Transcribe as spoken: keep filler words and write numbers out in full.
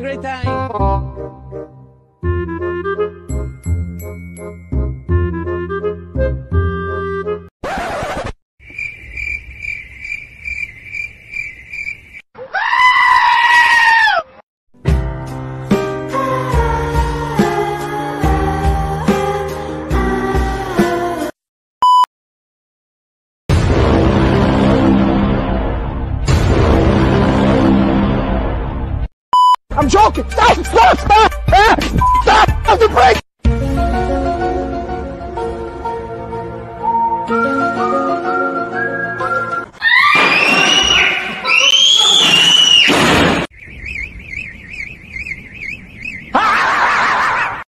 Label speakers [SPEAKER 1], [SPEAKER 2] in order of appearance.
[SPEAKER 1] great time.
[SPEAKER 2] I'm joking! Stop! Stop! Stop! Stop! Stop the brake!